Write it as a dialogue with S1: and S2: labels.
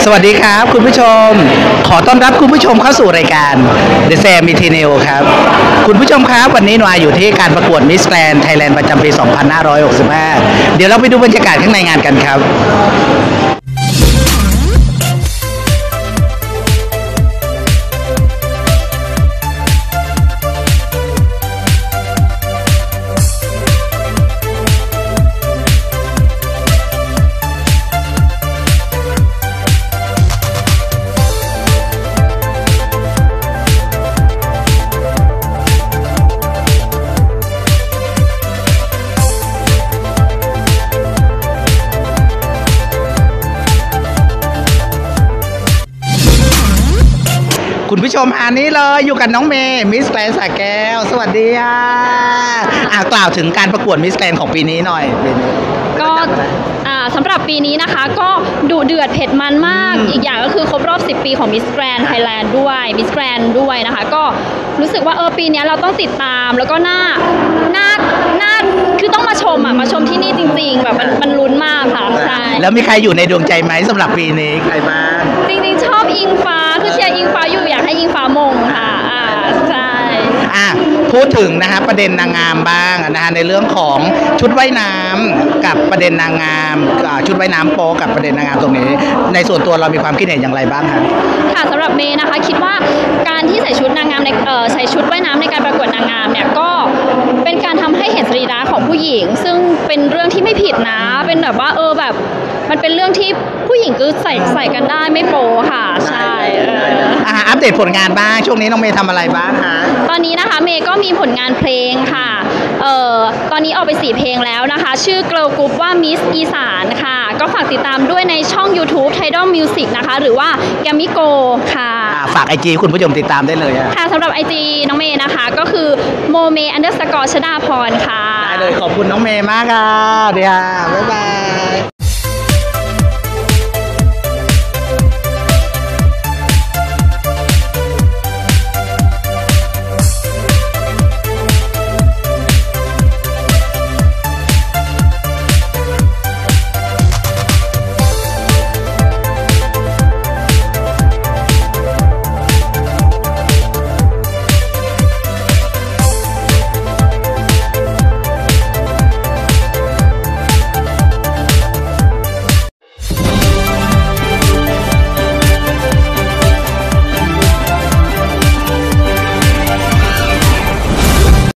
S1: วัสดีครับคุณผู้ชมขอต้อนรับคุณผู้ชมเข้าสู่รายการ The Sam Eternal ครับคุณผู้ชมครับวันนี้หนูอยู่ที่การประกวด Miss Grand Thailand ประจำปี 2565 เดี๋ยวเราไปดูบรรยากาศข้างในงานกันครับคุณผู้ชมอันนี้เลยอยู่กับน้องเมย์มิสแกรนด์สระแก้วสวัสดีค่ะกล่าวถึงการประกวดมิสแกรนด์ของปีนี้หน่อย
S2: ก็สำหรับปีนี้นะคะก็ดุเดือดเผ็ดมันมากอีกอย่างก็คือครบรอบ10 ปีของ Miss Grand Thailand ด้วย Miss Grand ด้วยนะคะก็รู้สึกว่าปีนี้เราต้องติดตามแล้วก็น่าคือต้องมาชมที่นี่จริงๆแบบมันลุ้นมากค่ะใช่
S1: แล้วมีใครอยู่ในดวงใจไหมสำหรับปีนี้ใครบ้าง
S2: จริงๆชอบอิงฟ้าคือเชียร์อิงฟ้าอยู่อยากให้อิงฟ้ามงค่ะใช่
S1: พูดถึงนะฮะประเด็นนางงามบ้างนะฮะในเรื่องของชุดว่ายน้ำกับประเด็นนางงามชุดว่ายน้ำโป๊กับประเด็นนางงามตรงนี้ในส่วนตัวเรามีความคิดเห็นอย่างไรบ้างคะ
S2: ค่ะสำหรับเมย์นะคะคิดว่าการที่ใส่ชุดนางงามในใส่ชุดว่ายน้ำในการประกวดนางงามเนี่ยก็เป็นการทำให้เห็นสรีระของผู้หญิงซึ่งเป็นเรื่องที่ไม่ผิดนะเป็นแบบว่าแบบมันเป็นเรื่องที่ผู้หญิงก็ใส่กันได้ไม่โป๊ค่ะใช่
S1: อัปเดตผลงานบ้างช่วงนี้น้องเมย์ทำอะไรบ้างคะ
S2: ตอนนี้นะคะเมย์ก็มีผลงานเพลงค่ะตอนนี้ออกไป4 เพลงแล้วนะคะชื่อ Girl Group ว่า Miss อีสานค่ะก็ฝากติดตามด้วยในช่อง YouTube Tidal Music นะคะหรือว่า Gamigo ค่ะ
S1: ฝาก IG คุณผู้ชมติดตามได้เลย
S2: ค่ะสำหรับ IG น้องเมย์นะคะก็คือMome__ชดาพรค่ะ
S1: ได้เลยขอบคุณน้องเมย์มากค่ะเดี๋ยวบ๊ายบาย